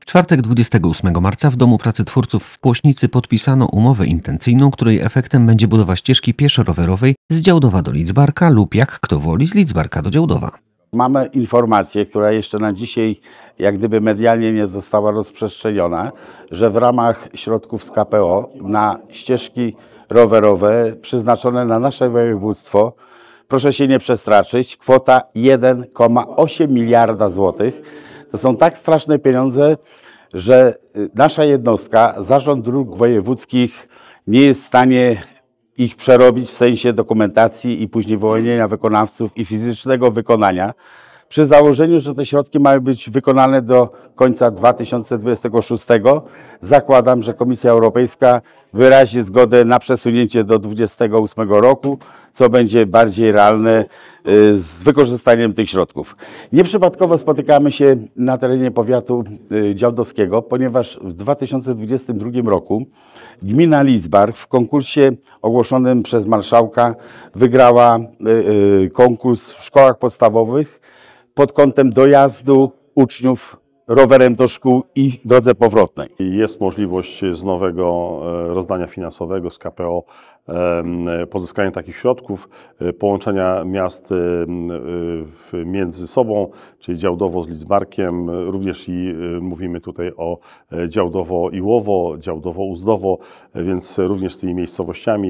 W czwartek 28 marca w Domu Pracy Twórców w Płośnicy podpisano umowę intencyjną, której efektem będzie budowa ścieżki pieszo-rowerowej z Działdowa do Lidzbarka lub, jak kto woli, z Lidzbarka do Działdowa. Mamy informację, która jeszcze na dzisiaj jak gdyby medialnie nie została rozprzestrzeniona, że w ramach środków z KPO na ścieżki rowerowe przeznaczone na nasze województwo, proszę się nie przestraszyć, kwota 1,8 miliarda złotych. To są tak straszne pieniądze, że nasza jednostka, Zarząd Dróg Wojewódzkich nie jest w stanie ich przerobić w sensie dokumentacji i później wyłonienia wykonawców i fizycznego wykonania. Przy założeniu, że te środki mają być wykonane do końca 2026, zakładam, że Komisja Europejska wyrazi zgodę na przesunięcie do 2028 roku, co będzie bardziej realne z wykorzystaniem tych środków. Nieprzypadkowo spotykamy się na terenie powiatu działdowskiego, ponieważ w 2022 roku gmina Lidzbark w konkursie ogłoszonym przez marszałka wygrała konkurs w szkołach podstawowych pod kątem dojazdu uczniów rowerem do szkół i drodze powrotnej. Jest możliwość z nowego rozdania finansowego z KPO pozyskania takich środków, połączenia miast między sobą, czyli Działdowo z Lidzbarkiem, również i mówimy tutaj o Działdowo-Iłowo, Działdowo-Uzdowo, więc również z tymi miejscowościami.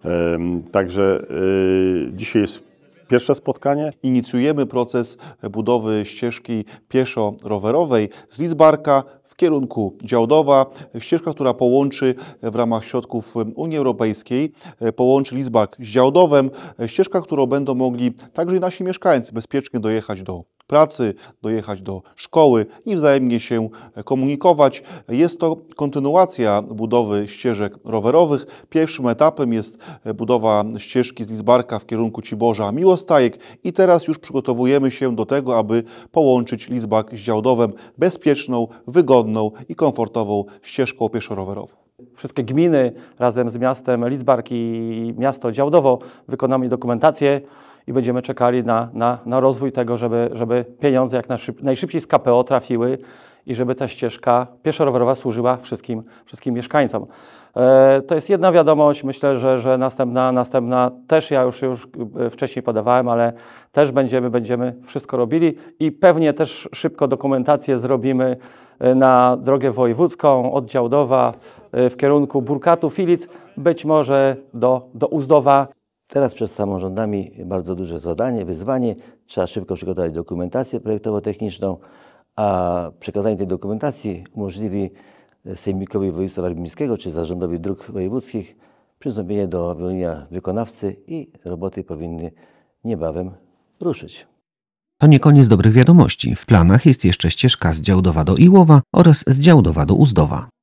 Także dzisiaj jest pierwsze spotkanie. Inicjujemy proces budowy ścieżki pieszo-rowerowej z Lidzbarka w kierunku Działdowa. Ścieżka, która połączy w ramach środków Unii Europejskiej, połączy Lidzbark z Działdowem. Ścieżka, którą będą mogli także i nasi mieszkańcy bezpiecznie dojechać do pracy, dojechać do szkoły i wzajemnie się komunikować. Jest to kontynuacja budowy ścieżek rowerowych. Pierwszym etapem jest budowa ścieżki z Lidzbarka w kierunku Ciborza Miłostajek i teraz już przygotowujemy się do tego, aby połączyć Lidzbark z Działdowem bezpieczną, wygodną i komfortową ścieżką pieszo-rowerową. Wszystkie gminy razem z miastem Lidzbark i miasto Działdowo wykonamy dokumentację i będziemy czekali na rozwój tego, żeby pieniądze jak najszybciej z KPO trafiły i żeby ta ścieżka pieszo-rowerowa służyła wszystkim mieszkańcom. To jest jedna wiadomość, myślę, że następna też ja już wcześniej podawałem, ale też będziemy wszystko robili i pewnie też szybko dokumentację zrobimy na drogę wojewódzką od Działdowa w kierunku Burkatu-Filic, być może do Uzdowa. Teraz przed samorządami bardzo duże zadanie, wyzwanie. Trzeba szybko przygotować dokumentację projektowo-techniczną, a przekazanie tej dokumentacji umożliwi Sejmikowi Województwa Warmińskiego czy Zarządowi Dróg Wojewódzkich przystąpienie do wyłonienia wykonawcy i roboty powinny niebawem ruszyć. To nie koniec dobrych wiadomości. W planach jest jeszcze ścieżka z Działdowa do Iłowa oraz z Działdowa do Uzdowa.